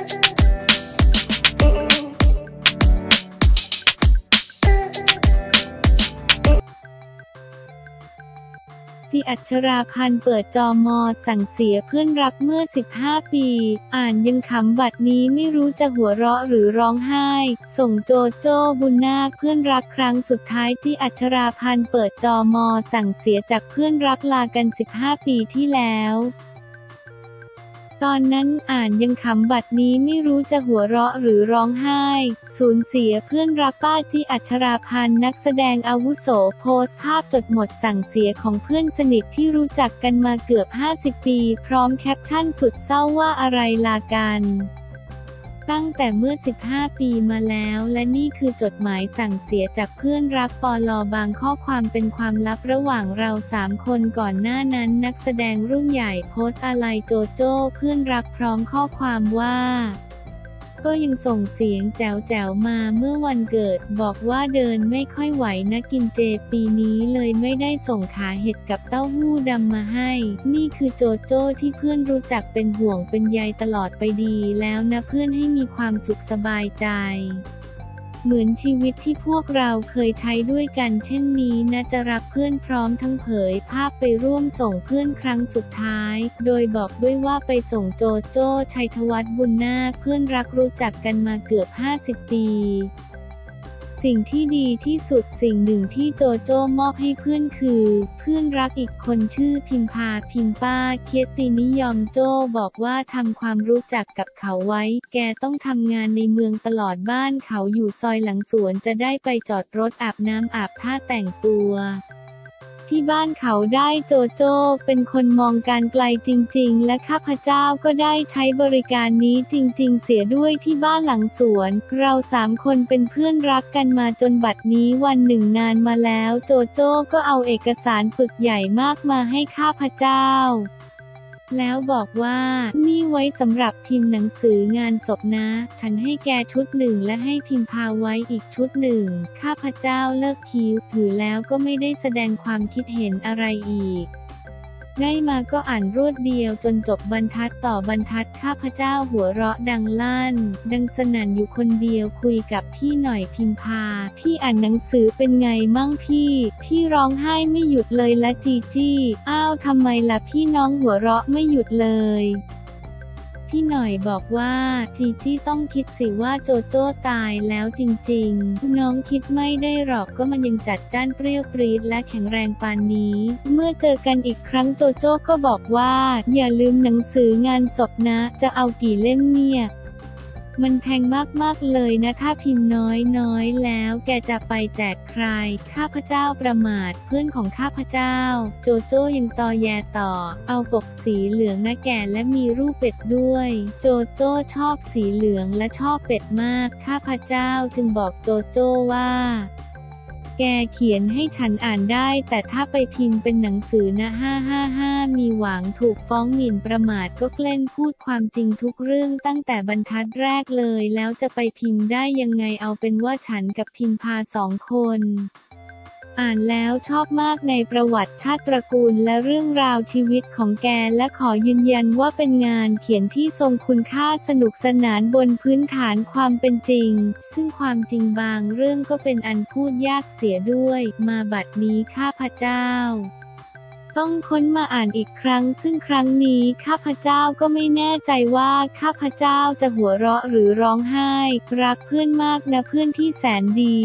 จี อัชราพันธ์เปิดจม.สั่งเสียเพื่อนรักเมื่อ 15 ปี อ่านยังขำบัดนี้ไม่รู้จะหัวเราะหรือร้องไห้ ส่งโจโจ้บุญนาคเพื่อนรักครั้งสุดท้ายจี อัชราพันธ์เปิดจม.สั่งเสียจากเพื่อนรักลากัน 15 ปีที่แล้วตอนนั้นอ่านยังขำบัดนี้ไม่รู้จะหัวเราะหรือร้องไห้สูญเสียเพื่อนรักป้าจี อัชราพันธ์นักแสดงอาวุโสโพสต์ภาพจดหมดสั่งเสียของเพื่อนสนิทที่รู้จักกันมาเกือบ 50 ปีพร้อมแคปชั่นสุดเศร้าว่าอะไรลากันตั้งแต่เมื่อ 15 ปีมาแล้วและนี่คือจดหมายสั่งเสียจากเพื่อนรักปล.บางข้อความเป็นความลับระหว่างเรา3 คนก่อนหน้านั้นนักแสดงรุ่นใหญ่โพสต์อาลัยโจโจ้เพื่อนรักพร้อมข้อความว่าก็ยังส่งเสียงแจ๋วๆมาเมื่อวันเกิดบอกว่าเดินไม่ค่อยไหวนะกินเจปีนี้เลยไม่ได้ส่งขาเห็ดกับเต้าหู้ดำมาให้นี่คือโจโจ้ที่เพื่อนรู้จักเป็นห่วงเป็นใยตลอดไปดีแล้วนะเพื่อนให้มีความสุขสบายใจเหมือนชีวิตที่พวกเราเคยใช้ด้วยกันเช่นนี้นะจะรักเพื่อนพร้อมทั้งเผยภาพไปร่วมส่งเพื่อนครั้งสุดท้ายโดยบอกด้วยว่าไปส่งโจโจ้ชัยธวัฒน์บุญนาคเพื่อนรักรู้จักกันมาเกือบ 50 ปีสิ่งที่ดีที่สุดสิ่งหนึ่งที่โจโจ้มอบให้เพื่อนคือเพื่อนรักอีกคนชื่อพิมพาพิมป้าเคียรตินิยมโจ้บอกว่าทำความรู้จักกับเขาไว้แกต้องทำงานในเมืองตลอดบ้านเขาอยู่ซอยหลังสวนจะได้ไปจอดรถอาบน้ำอาบท่าแต่งตัวที่บ้านเขาได้โจโจ้เป็นคนมองการไกลจริงๆและข้าพเจ้าก็ได้ใช้บริการนี้จริงๆเสียด้วยที่บ้านหลังสวนเรา3 คนเป็นเพื่อนรักกันมาจนบัดนี้วันหนึ่งนานมาแล้วโจโจ้ก็เอาเอกสารปึกใหญ่มากมาให้ข้าพเจ้าแล้วบอกว่านี่ไว้สำหรับพิมพ์หนังสืองานศพนะฉันให้แกชุดหนึ่งและให้พิมพ์พาไว้อีกชุดหนึ่งข้าพเจ้าเลิกคิ้วถือแล้วก็ไม่ได้แสดงความคิดเห็นอะไรอีกได้มาก็อ่านรวดเดียวจนจบบรรทัดต่อบรรทัดข้าพเจ้าหัวเราะดังลั่นดังสนั่นอยู่คนเดียวคุยกับพี่หน่อยพิมพาพี่อ่านหนังสือเป็นไงมั่งพี่ร้องไห้ไม่หยุดเลยละจีจี้อ้าวทำไมล่ะพี่น้องหัวเราะไม่หยุดเลยพี่หน่อยบอกว่าจีจี้ต้องคิดสิว่าโจโจ้ตายแล้วจริงๆน้องคิดไม่ได้หรอกก็มันยังจัดจ้านเปรี้ยวปรี๊ดและแข็งแรงปานนี้เมื่อเจอกันอีกครั้งโจโจ้ก็บอกว่าอย่าลืมหนังสืองานศพนะจะเอากี่เล่มเนี่ยมันแพงมากๆเลยนะถ้าพิมพ์น้อยแล้วแกจะไปแจกใครข้าพเจ้าประมาทเพื่อนของข้าพเจ้าโจโจ้ยังตอแยต่อเอาปกสีเหลืองนะแกและมีรูปเป็ดด้วยโจโจ้ชอบสีเหลืองและชอบเป็ดมากข้าพเจ้าจึงบอกโจโจ้ว่าแกเขียนให้ฉันอ่านได้แต่ถ้าไปพิมพ์เป็นหนังสือนะ555มีหวังถูกฟ้องหมิ่นประมาทก็เกล้นพูดความจริงทุกเรื่องตั้งแต่บรรทัดแรกเลยแล้วจะไปพิมพ์ได้ยังไงเอาเป็นว่าฉันกับพิมพา2 คนอ่านแล้วชอบมากในประวัติชาติตระกูลและเรื่องราวชีวิตของแกและขอยืนยันว่าเป็นงานเขียนที่ทรงคุณค่าสนุกสนานบนพื้นฐานความเป็นจริงซึ่งความจริงบางเรื่องก็เป็นอันพูดยากเสียด้วยมาบัดนี้ข้าพเจ้าต้องค้นมาอ่านอีกครั้งซึ่งครั้งนี้ข้าพเจ้าก็ไม่แน่ใจว่าข้าพเจ้าจะหัวเราะหรือร้องไห้รักเพื่อนมากนะเพื่อนที่แสนดี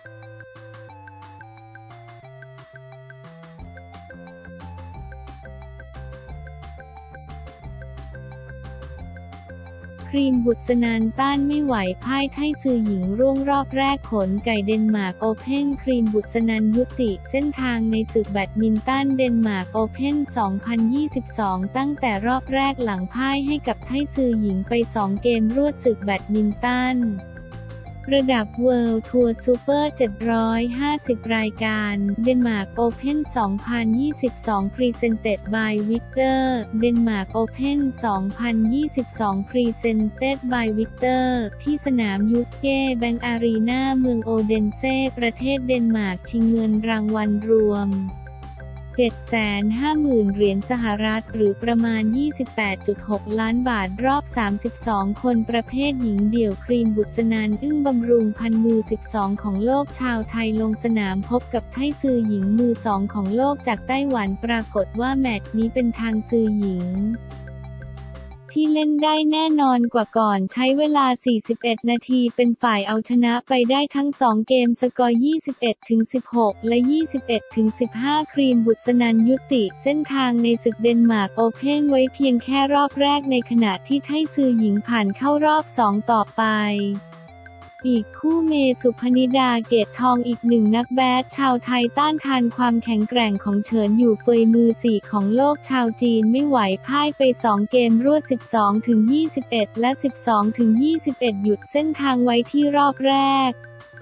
ครีมบุษนันต้านไม่ไหวพ่ายไทซือหญิงร่วงรอบแรกขนไก่เดนมาร์กโอเพ่นครีมบุษนันยุติเส้นทางในศึกแบดมินตันเดนมาร์กโอเพ่น2022ตั้งแต่รอบแรกหลังพ่ายให้กับไทซือหญิงไป2 เกมรวดศึกแบดมินตันระดับ World Tour Super 750 รายการเดนมาร์กโอเพ่น2022 Presented by Victor เดนมาร์กโอเพ่น2022 Presented by Victor ที่สนามยูสเก้แบงก์อารีนาเมืองโอเดนเซ่ประเทศเดนมาร์กชิงเงินรางวัลรวม 750,000 เหรียญสหรัฐหรือประมาณ 28.6 ล้านบาทรอบ 32 คนประเภทหญิงเดี่ยวครีมบุษนันท์อึ้งบำรุงพันมือ 12 ของโลกชาวไทยลงสนามพบกับไทซือหญิงมือ 2 ของโลกจากไต้หวันปรากฏว่าแมตช์นี้เป็นทางซือหญิงที่เล่นได้แน่นอนกว่าก่อนใช้เวลา 41 นาทีเป็นฝ่ายเอาชนะไปได้ทั้ง 2 เกมสกอร์ 21-16 และ 21-15 ครีมบุษนันท์ยุติเส้นทางในศึกเดนมาร์กโอเพ่นไว้เพียงแค่รอบแรกในขณะที่ไทซือหญิงผ่านเข้ารอบ 2 ต่อไปอีกคู่เมสุพนิดาเกตทองอีกหนึ่งนักแบดชาวไทยต้านทานความแข็งแกร่งของเฉินอยู่เฟยมือ 4 ของโลกชาวจีนไม่ไหวพ่ายไป 2 เกมรวด 12-21 และ 12-21 หยุดเส้นทางไว้ที่รอบแรก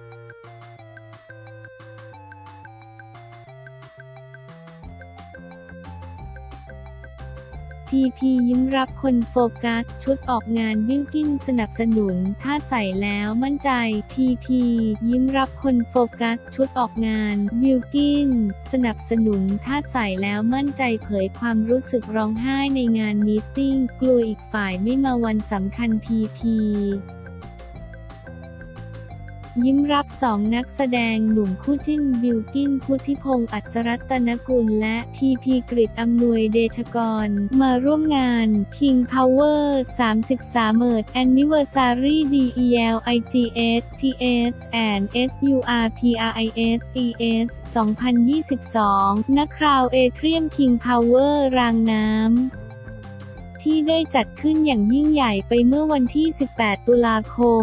พีพียิ้มรับคนโฟกัสชุดออกงานบิลกิ้นสนับสนุนถ้าใส่แล้วมั่นใจพีพียิ้มรับคนโฟกัสชุดออกงานบิลกิ้นสนับสนุนถ้าใส่แล้วมั่นใจเผยความรู้สึกร้องไห้ในงานมีตติ้งกลัวอีกฝ่ายไม่มาวันสำคัญพีพียิ้มรับ 2 นักแสดงหนุ่มคู่จิ้นบิลกิ้นพุทธิพงษ์อัศรัตนกุลและพีพีกฤษอำนวยเดชกรมาร่วมงาน King Power 33th Anniversary DELIGS TS and SURPRISES 2022 ณ คราวเอเทียม King Power รางน้ำที่ได้จัดขึ้นอย่างยิ่งใหญ่ไปเมื่อวันที่ 18 ตุลาคม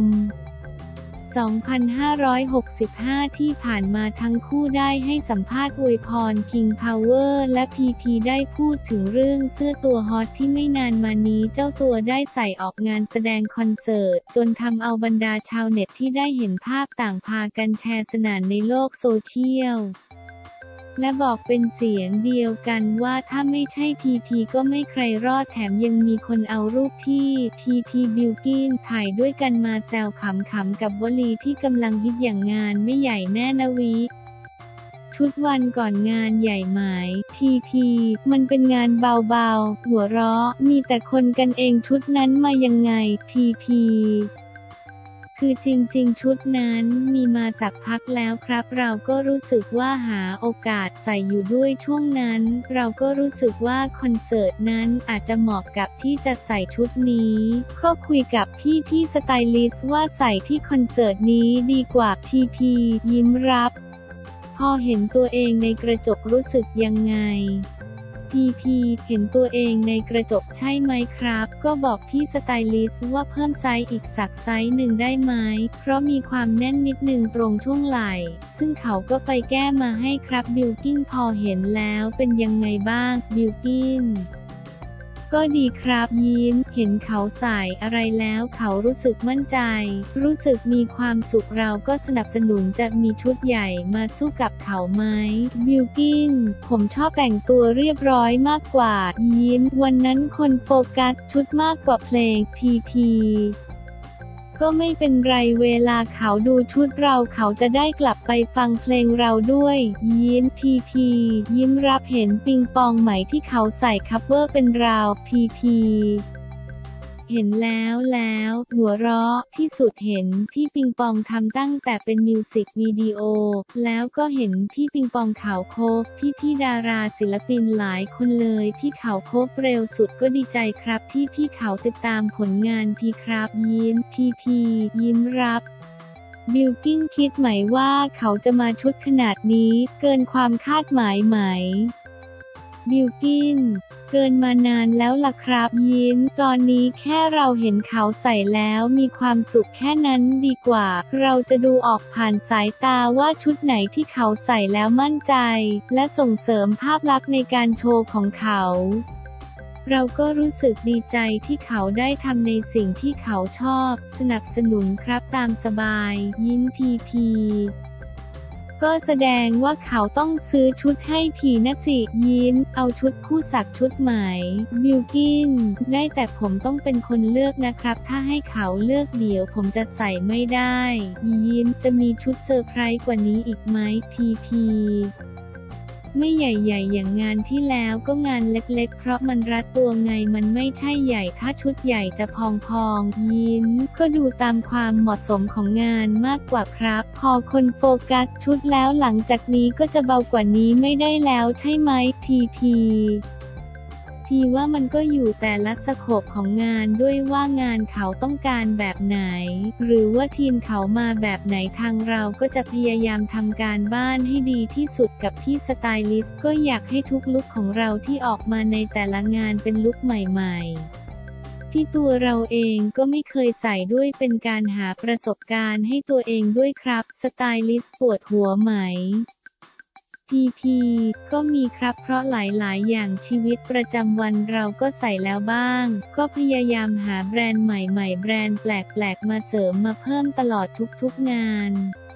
2565 ที่ผ่านมาทั้งคู่ได้ให้สัมภาษณ์อวยพร King Power และ PP ได้พูดถึงเรื่องเสื้อตัวฮอตที่ไม่นานมานี้เจ้าตัวได้ใส่ออกงานแสดงคอนเสิร์ตจนทำเอาบรรดาชาวเน็ตที่ได้เห็นภาพต่างพากันแชร์สนั่นในโลกโซเชียลและบอกเป็นเสียงเดียวกันว่าถ้าไม่ใช่พีพีก็ไม่ใครรอดแถมยังมีคนเอารูปที่พีพีบิลกิ้นถ่ายด้วยกันมาแซวขำๆกับวลีที่กำลังฮิตอย่างงานไม่ใหญ่แน่นะวิชุดวันก่อนงานใหญ่ไหมพีพีมันเป็นงานเบาๆหัวเราะมีแต่คนกันเองชุดนั้นมายังไงพีพีคือจริงๆชุดนั้นมีมาสักพักแล้วครับเราก็รู้สึกว่าหาโอกาสใส่อยู่ด้วยช่วงนั้นเราก็รู้สึกว่าคอนเสิร์ตนั้นอาจจะเหมาะกับที่จะใส่ชุดนี้ก็คุยกับพี่สไตลิสต์ว่าใส่ที่คอนเสิร์ตนี้ดีกว่าพียิ้มรับพอเห็นตัวเองในกระจกรู้สึกยังไงพีเห็นตัวเองในกระจกใช่ไหมครับก็บอกพี่สไตลิสต์ว่าเพิ่มไซส์อีกสักไซส์หนึ่งได้ไหมเพราะมีความแน่นนิดนึงตรงช่วงไหล่ซึ่งเขาก็ไปแก้มาให้ครับบิลกิ้นพอเห็นแล้วเป็นยังไงบ้างบิลกิ้นก็ดีครับยิ้มเห็นเขาใส่อะไรแล้วเขารู้สึกมั่นใจรู้สึกมีความสุขเราก็สนับสนุนจะมีชุดใหญ่มาสู้กับเขาไหมบิลกิ้นผมชอบแต่งตัวเรียบร้อยมากกว่ายิ้มวันนั้นคนโฟกัสชุดมากกว่าเพลงพีก็ไม่เป็นไรเวลาเขาดูชุดเราเขาจะได้กลับไปฟังเพลงเราด้วยยิ้มพียิ้มรับเห็นปิงปองไหมที่เขาใส่คัฟเวอร์เป็นราวพีเห็นแล้วหัวเราะที่สุดเห็นพี่ปิงปองทำตั้งแต่เป็นมิวสิกวิดีโอแล้วก็เห็นพี่ปิงปองเขาโคฟพี่ดาราศิลปินหลายคนเลยพี่เขาโคฟเร็วสุดก็ดีใจครับที่พี่เขาติดตามผลงานพี่ครับยิ้มพียิ้มรับบิลกิ้นคิดไหมว่าเขาจะมาชุดขนาดนี้เกินความคาดหมายไหมบิลกิ้นเกินมานานแล้วล่ะครับยิ้มตอนนี้แค่เราเห็นเขาใส่แล้วมีความสุขแค่นั้นดีกว่าเราจะดูออกผ่านสายตาว่าชุดไหนที่เขาใส่แล้วมั่นใจและส่งเสริมภาพลักษณ์ในการโชว์ของเขาเราก็รู้สึกดีใจที่เขาได้ทำในสิ่งที่เขาชอบสนับสนุนครับตามสบายยิ้มพีก็แสดงว่าเขาต้องซื้อชุดให้ผีนะสิยิ้มเอาชุดคู่สักชุดใหม่บิลกิ้นได้แต่ผมต้องเป็นคนเลือกนะครับถ้าให้เขาเลือกเดี๋ยวผมจะใส่ไม่ได้ยิ้มจะมีชุดเซอร์ไพรส์กว่านี้อีกไหมพีไม่ใหญ่ๆอย่างงานที่แล้วก็งานเล็กๆเพราะมันรัดตัวไงมันไม่ใช่ใหญ่ถ้าชุดใหญ่จะพองๆยิ้มก็ดูตามความเหมาะสมของงานมากกว่าครับพอคนโฟกัสชุดแล้วหลังจากนี้ก็จะเบากว่านี้ไม่ได้แล้วใช่ไหมทีว่ามันก็อยู่แต่ละสโคปของงานด้วยว่างานเขาต้องการแบบไหนหรือว่าทีมเขามาแบบไหนทางเราก็จะพยายามทำการบ้านให้ดีที่สุดกับพี่สไตลิสต์ก็อยากให้ทุกลุคของเราที่ออกมาในแต่ละงานเป็นลุคใหม่ๆที่ตัวเราเองก็ไม่เคยใส่ด้วยเป็นการหาประสบการณ์ให้ตัวเองด้วยครับสไตลิสต์ปวดหัวไหมก็มีครับเพราะหลายๆอย่างชีวิตประจำวันเราก็ใส่แล้วบ้างก็พยายามหาแบรนด์ใหม่ๆแบรนด์แปลกๆมาเสริมมาเพิ่มตลอดทุกๆงาน